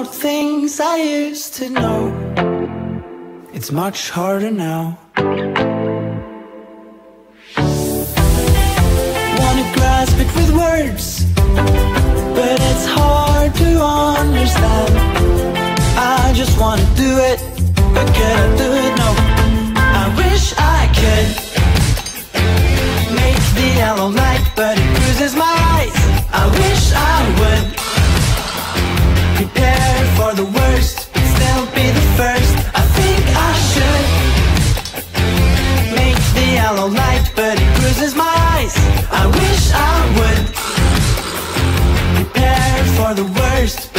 things I used to know. It's much harder now. Wanna grasp it with words, but it's hard to understand. I just wanna do it, but can I do it? No. I wish I could make the yellow light, but it bruises my eyes. I wish I would prepare for the worst, but still be the first. I think I should make the yellow light, but it bruises my eyes. I wish I would prepare for the worst.